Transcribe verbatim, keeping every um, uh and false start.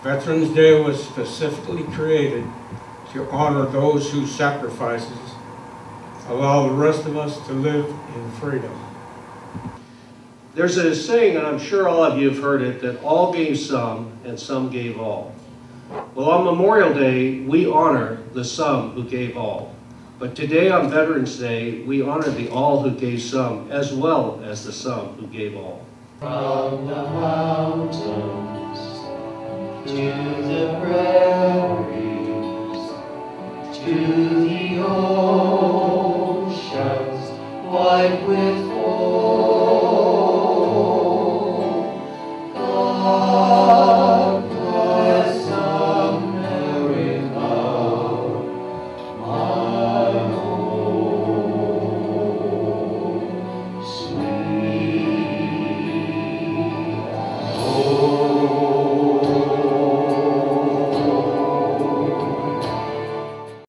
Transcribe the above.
Veterans Day was specifically created to honor those whose sacrifices allow the rest of us to live in freedom. There's a saying, and I'm sure all of you have heard it, that all gave some and some gave all. Well, on Memorial Day, we honor the some who gave all. But today on Veterans Day, we honor the all who gave some as well as the some who gave all. From the